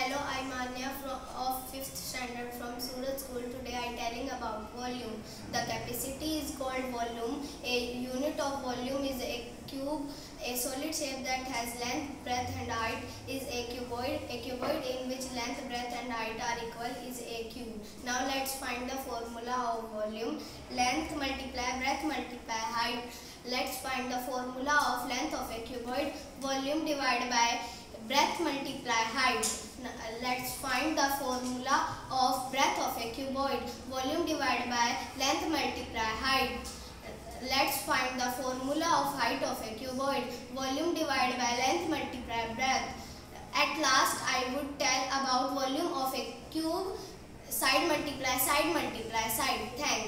Hello, I'm Manya of 5th standard from Suraj School. Today I am telling about volume. The capacity is called volume. A unit of volume is a cube. A solid shape that has length, breadth and height is a cuboid. A cuboid in which length, breadth and height are equal is a cube. Now let's find the formula of volume. Length multiply breadth multiply height. Let's find the formula of length of a cuboid. Volume divided by breadth multiply height. Let's find the formula of breadth of a cuboid. Volume divided by length multiply height. Let's find the formula of height of a cuboid. Volume divided by length multiply breadth. At last I would tell about volume of a cube. Side multiply side multiply side. Thanks.